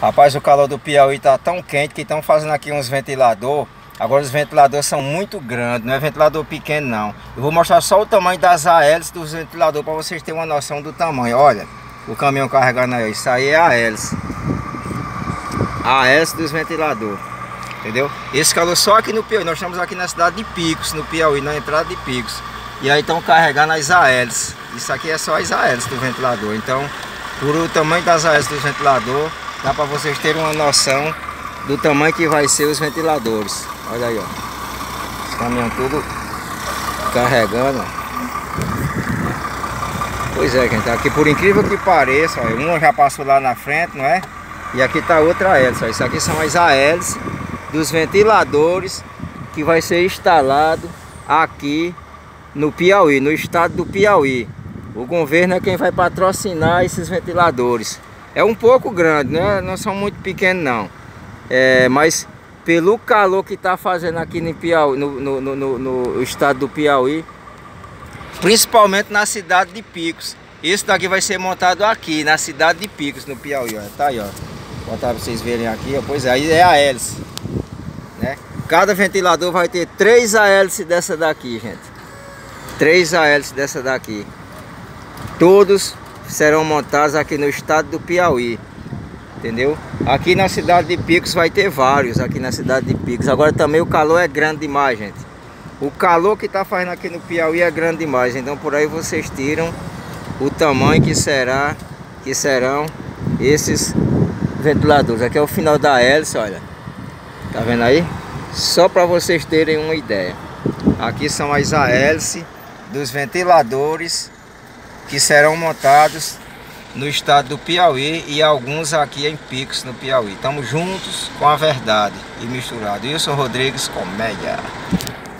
Rapaz, o calor do Piauí tá tão quente que estão fazendo aqui uns ventiladores. Agora os ventiladores são muito grandes, não é ventilador pequeno não. Eu vou mostrar só o tamanho das hélices dos ventiladores para vocês terem uma noção do tamanho. Olha, o caminhão carregando aí, isso aí é a hélice. A hélice dos ventiladores, entendeu? Esse calor só aqui no Piauí. Nós estamos aqui na cidade de Picos, no Piauí, na entrada de Picos. E aí estão carregando as hélices. Isso aqui é só as hélices do ventilador. Então, por o tamanho das hélices do ventilador, dá para vocês terem uma noção do tamanho que vai ser os ventiladores. Olha aí, ó. Os caminhões tudo carregando. Pois é, gente. Aqui, por incrível que pareça, ó, uma já passou lá na frente, não é? E aqui tá outra hélice. Ó. Isso aqui são as hélices dos ventiladores que vai ser instalado aqui no Piauí, no estado do Piauí. O governo é quem vai patrocinar esses ventiladores. É um pouco grande, né? Não são muito pequenos não. Mas pelo calor que está fazendo aqui no Piauí, no estado do Piauí, principalmente na cidade de Picos. Esse daqui vai ser montado aqui, na cidade de Picos, no Piauí. Ó. Tá aí, ó. Vou botar para vocês verem aqui. Ó. Pois é, aí é a hélice, né? Cada ventilador vai ter 3 hélices dessa daqui, gente. 3 hélices dessa daqui. Todos serão montados aqui no estado do Piauí, entendeu? Aqui na cidade de Picos vai ter vários, aqui na cidade de Picos. Agora também o calor é grande demais, gente. O calor que está fazendo aqui no Piauí é grande demais. Então por aí vocês tiram o tamanho que serão esses ventiladores. Aqui é o final da hélice, olha. Tá vendo aí? Só para vocês terem uma ideia. Aqui são as hélices dos ventiladores que serão montados no estado do Piauí e alguns aqui em Picos, no Piauí. Estamos juntos com a verdade e misturado. Wilson Rodrigues, Comédia.